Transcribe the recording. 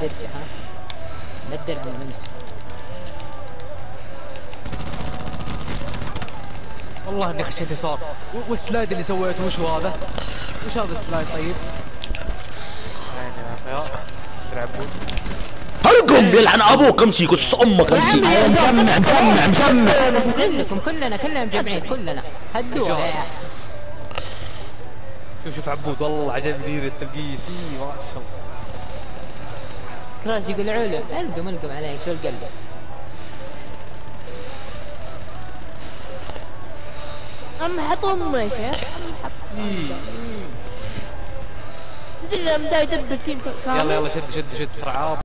الدرجة ها. لا الدرع المنسف. والله اني خشيت يسار. والسلايد اللي سويته وش هذا؟ وش هذا السلايد طيب؟ يا اخي تلعبون هرقم يلعن ابوك امشي قص امك امشي. مجمع كلنا مجمعين كلنا هدوها يا اخي. شوف عبود والله عجبني التبقيس ما شاء الله. كراس يقول علو القم عليك شو القلب. حط امك يا حط. تدري لما دا يدب التيم يلا شد فرعاب.